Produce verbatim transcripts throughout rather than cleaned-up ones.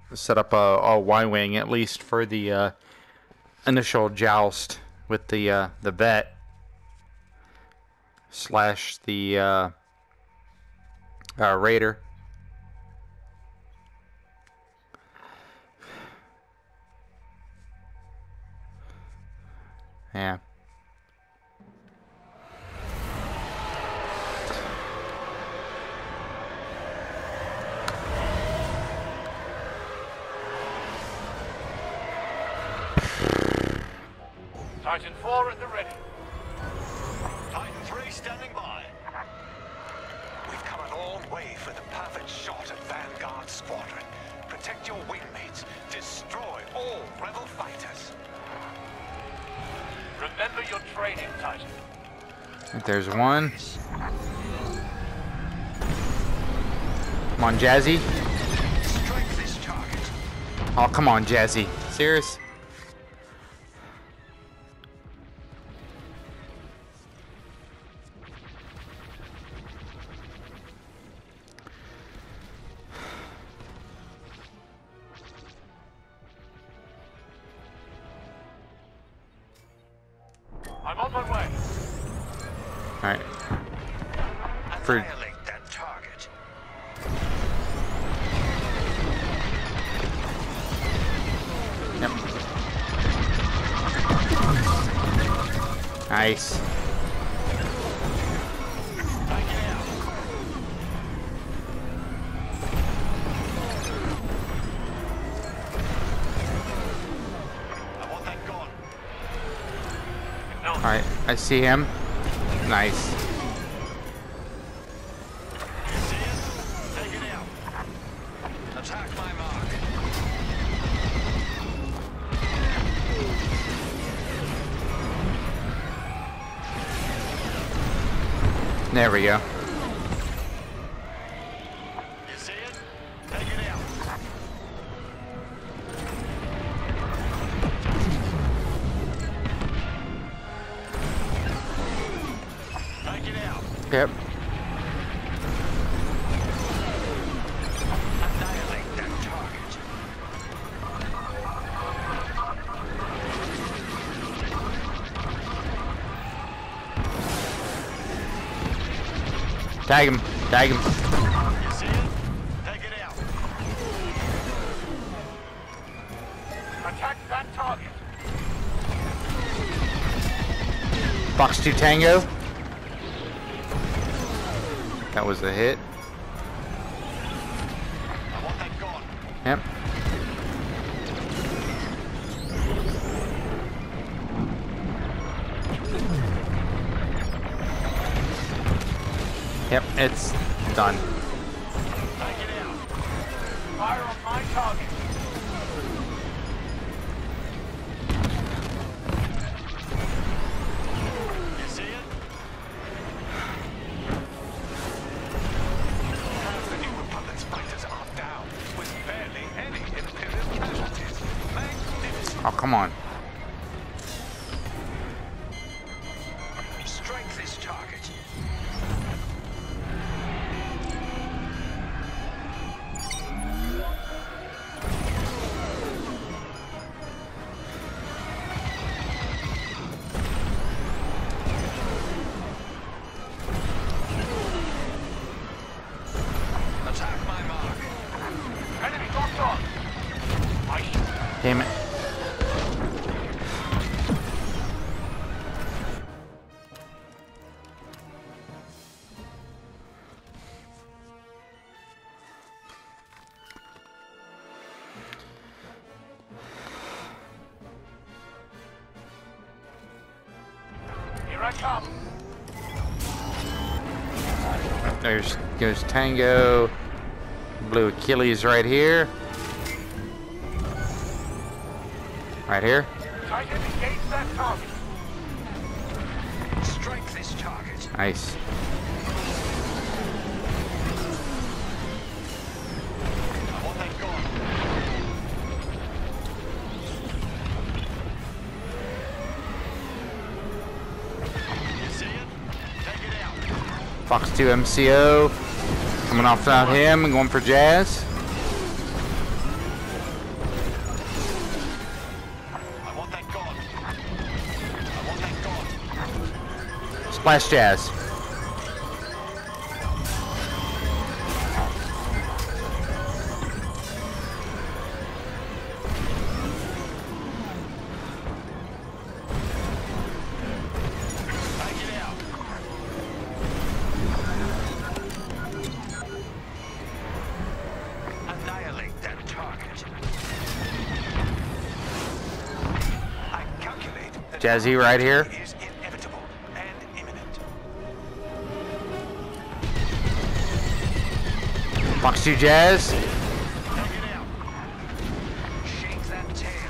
set up a, a Y-wing at least for the uh, initial joust with the uh, the vet slash the uh, uh, raider. Yeah. Titan four at the ready. Titan three standing by. We've come a long way for the perfect shot at Vanguard Squadron. Protect your wingmates. Destroy all rebel fighters. Remember your training, Titan. There's one. Come on, Jazzy. Strike this target. Oh, come on, Jazzy. Serious? I'm on my way. Alright. For Annihilate that target. Yep. Nice. I want that gone. Alright, I see him. Nice. You see it? Take it out. Attack my mark. There we go. You see it? Take it out. Take it out. Yep. Annihilate that target. Tag him. Tag him. You see it? Take it out. Attack that target. Fox two Tango. That was a hit. I want that gone. Yep. Yep, it's done. Take it out. Fire on my target. You see it? Half the New Republic's fighters are down, with barely any Imperial casualties. Magnificent. Oh, come on. Strike this target. Attack my mark. Enemy locked on. I shoot. Damn it. Here I come. There's goes Tango. Blue Achilles right here. Right here. Titan, engage that target. Strike this target. Nice. I want that gone. You see it? Take it out. Fox two M C O. Coming off without him and going for Jazz. Blast Jazz. Annihilate that target. I calculate that Jazzy right here. is inevitable and imminent. Fox two Jazz. Take it out. Shake that tail.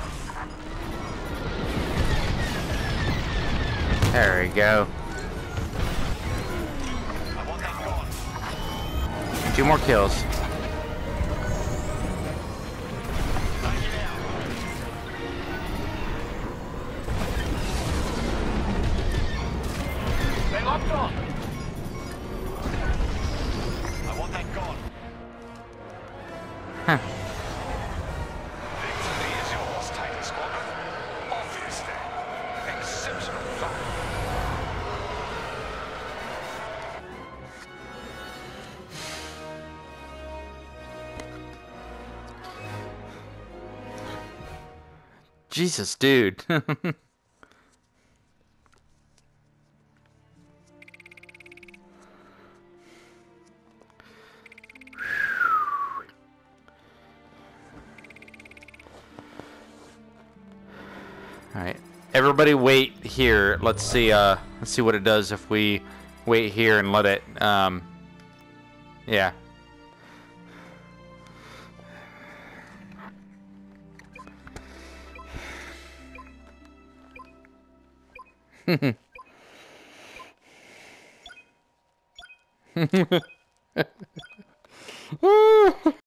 There we go. I want that gone. Two more kills. Take it out. They locked on. I want that gone. Huh. Victory is yours, Titan Squadron. Obviously. Exceptional fun. Jesus, dude. Alright. Everybody wait here. Let's see uh let's see what it does if we wait here and let it um yeah.